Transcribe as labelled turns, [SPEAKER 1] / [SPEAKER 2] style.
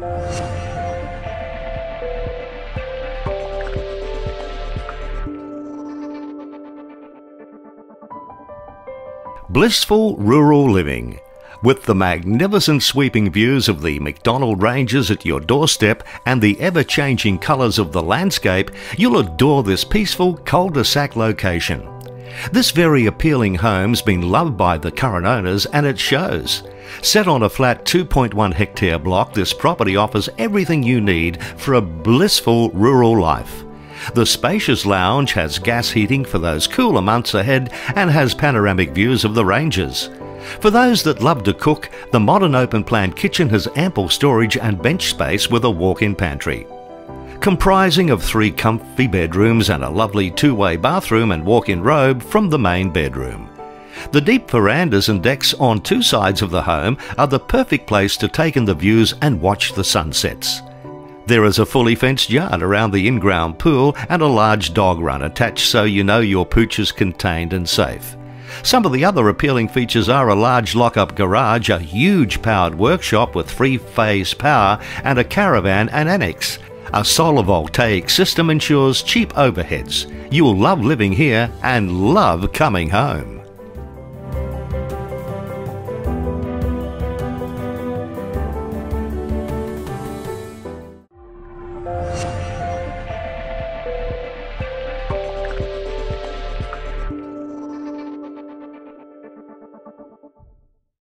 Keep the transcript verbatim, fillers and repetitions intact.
[SPEAKER 1] Blissful rural living. With the magnificent sweeping views of the Macdonald Ranges at your doorstep and the ever-changing colours of the landscape, you'll adore this peaceful cul-de-sac location. This very appealing home's been loved by the current owners, and it shows. Set on a flat two point one hectare block, this property offers everything you need for a blissful rural life. The spacious lounge has gas heating for those cooler months ahead and has panoramic views of the ranges. For those that love to cook, the modern open-plan kitchen has ample storage and bench space with a walk-in pantry. Comprising of three comfy bedrooms and a lovely two-way bathroom and walk-in robe from the main bedroom. The deep verandas and decks on two sides of the home are the perfect place to take in the views and watch the sunsets. There is a fully fenced yard around the in-ground pool and a large dog run attached, so you know your pooch is contained and safe. Some of the other appealing features are a large lock-up garage, a huge powered workshop with three-phase power, and a caravan and annex. A solar voltaic system ensures cheap overheads. You'll love living here and love coming home.